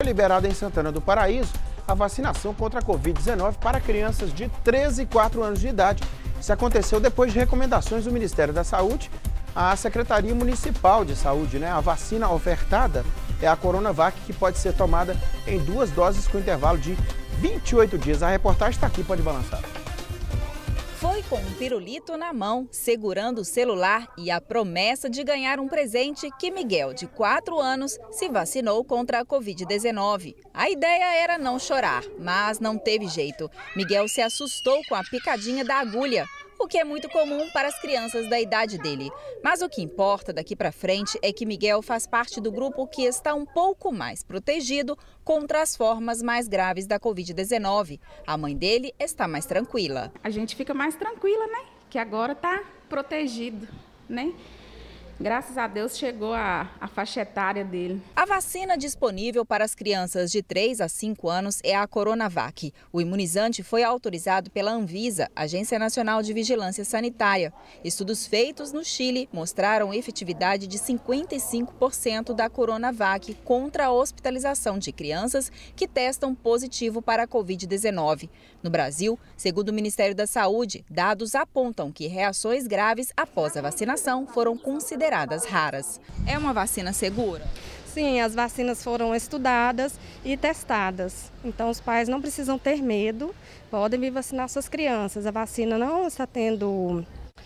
Liberada em Santana do Paraíso a vacinação contra a Covid-19 para crianças de 13 e 4 anos de idade. Isso aconteceu depois de recomendações do Ministério da Saúde à Secretaria Municipal de Saúde. A vacina ofertada é a Coronavac, que pode ser tomada em 2 doses com intervalo de 28 dias. A reportagem está aqui, pode balançar. Foi com um pirulito na mão, segurando o celular e a promessa de ganhar um presente que Miguel, de 4 anos, se vacinou contra a Covid-19. A ideia era não chorar, mas não teve jeito. Miguel se assustou com a picadinha da agulha, o que é muito comum para as crianças da idade dele. Mas o que importa daqui para frente é que Miguel faz parte do grupo que está um pouco mais protegido contra as formas mais graves da Covid-19. A mãe dele está mais tranquila. A gente fica mais tranquila, né? Que agora está protegido, né? Graças a Deus chegou a faixa etária dele. A vacina disponível para as crianças de 3 a 5 anos é a Coronavac. O imunizante foi autorizado pela Anvisa, Agência Nacional de Vigilância Sanitária. Estudos feitos no Chile mostraram efetividade de 55% da Coronavac contra a hospitalização de crianças que testam positivo para a Covid-19. No Brasil, segundo o Ministério da Saúde, dados apontam que reações graves após a vacinação foram consideradas raras. É uma vacina segura? Sim, as vacinas foram estudadas e testadas. Então, os pais não precisam ter medo, podem vir vacinar suas crianças. A vacina não está tendo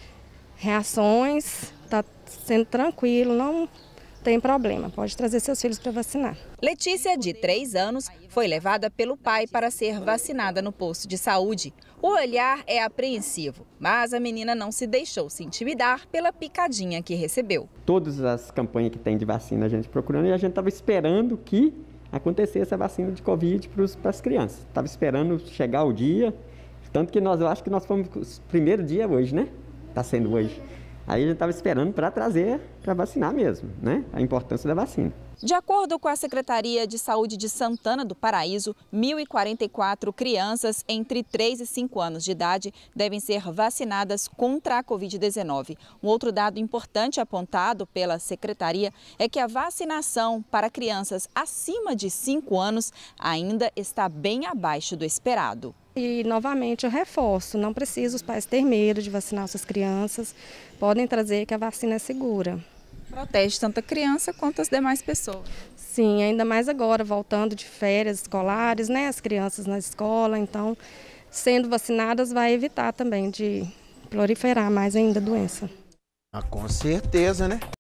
reações, está sendo tranquilo, não tem problema. Pode trazer seus filhos para vacinar. Letícia, de 3 anos, foi levada pelo pai para ser vacinada no posto de saúde. O olhar é apreensivo, mas a menina não se deixou se intimidar pela picadinha que recebeu. Todas as campanhas que tem de vacina a gente procurando, e a gente estava esperando que acontecesse a vacina de Covid para as crianças. Estava esperando chegar o dia, tanto que eu acho que nós fomos o primeiro dia hoje, né? Está sendo hoje. Aí a gente estava esperando para trazer, para vacinar mesmo, né? A importância da vacina. De acordo com a Secretaria de Saúde de Santana do Paraíso, 1.044 crianças entre 3 e 5 anos de idade devem ser vacinadas contra a Covid-19. Um outro dado importante apontado pela Secretaria é que a vacinação para crianças acima de 5 anos ainda está bem abaixo do esperado. E, novamente, eu reforço, não precisa os pais ter medo de vacinar suas crianças, podem trazer que a vacina é segura. Protege tanto a criança quanto as demais pessoas. Sim, ainda mais agora, voltando de férias escolares, né, as crianças na escola, então, sendo vacinadas vai evitar também de proliferar mais ainda a doença. Com certeza, né?